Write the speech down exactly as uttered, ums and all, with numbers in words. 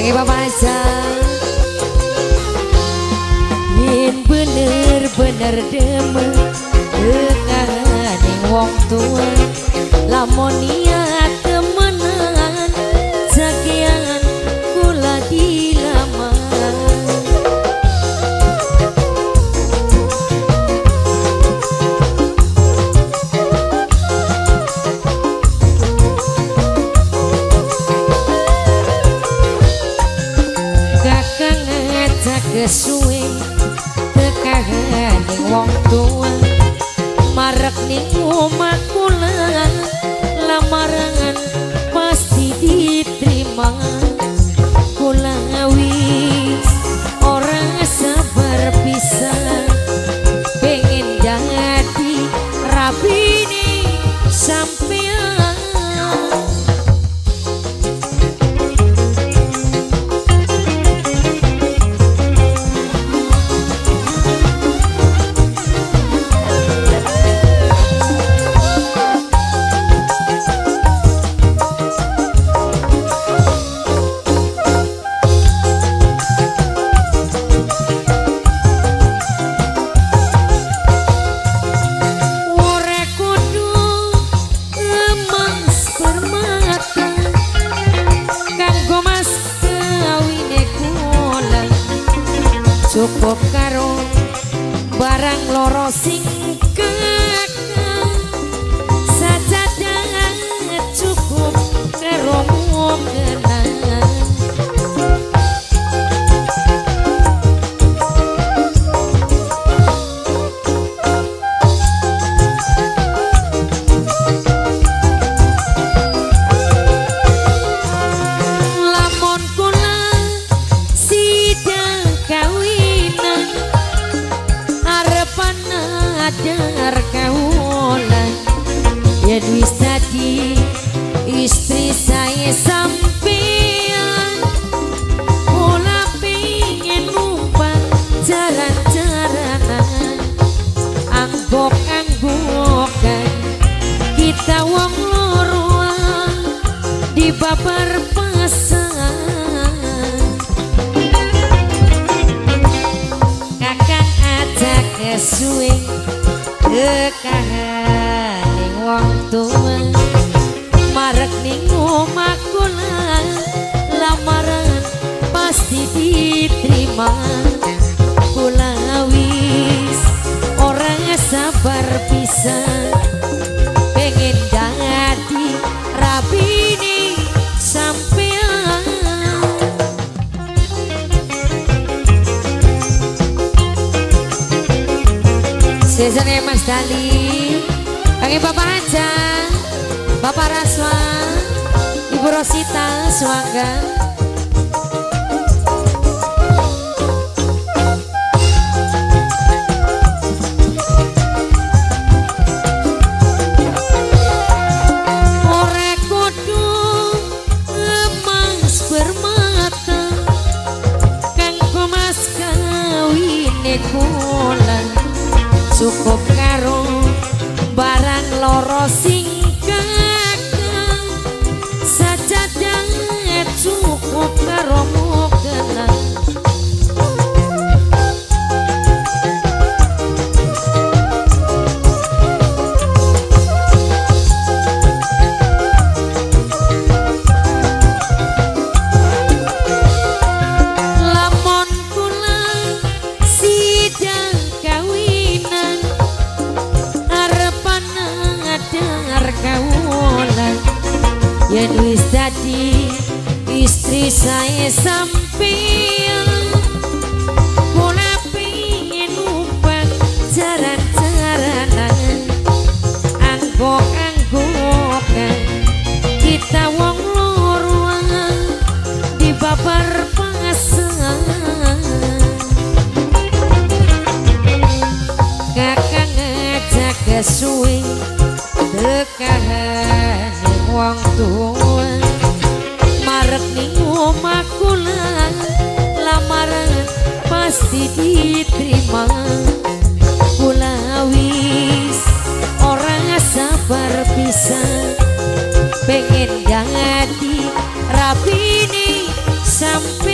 Kaki Bapak aja yen bener-bener demen tekaning wong tua lamun niat temenan sakian kula dilamar kakang ngajak kesuwe tekaning wong tua marek ning omah kula lamaran pasti diterima kula wis ora sabar pisan pengen jadi rabine sampean cukup karo barang loro sing kakang sajadah cukup karo mukena lamun kula sidang kawin adar kaulan ya wis tadi istri saya sampean kula pengen numpang jalan-jalanan anggok-anggokan kita wong loroan di babar pasan kakang ajak kesuwe tekaning wong tua marek ning omah kula lamaran pasti diterima kula wis orang sabar pisan pengen jadi rabine sampean Sesane Mas Dali, kaki Bapak aja, Bapak Raswa, Ibu Rosita, Suangga. Ora kudu emas bermata, kanggo mas kawine kula. Cukup karo barang loro sing kakang sajadah cukup karo mukena lamun kula sidang kawinan kaulan yen wis dadi istri saya sampean kula pengen numpang jalan-jalanan anggok-anggokan kita wong loroan di babar pasan kakang ngajak kesuwe tekaning wong tua marek ning omah kula lamaran pasti diterima kula wis orang sabar pisan pengen jadi rabine sampean nyampe